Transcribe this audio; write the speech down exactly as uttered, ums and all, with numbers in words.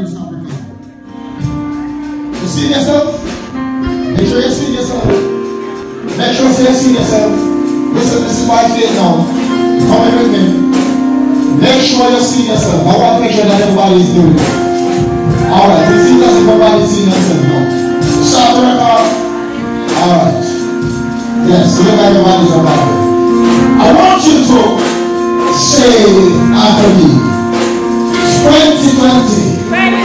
you stop recording. You see yourself? Make sure you see yourself. Make sure you see yourself. Listen, this is why I feel now. Come in with me. Make sure you see yourself. I want to make sure that everybody is doing it. Alright, you see that everybody is seeing themselves now. Start the record. Alright. Yes, look at everybody's around. I want you to say after me. twenty twenty.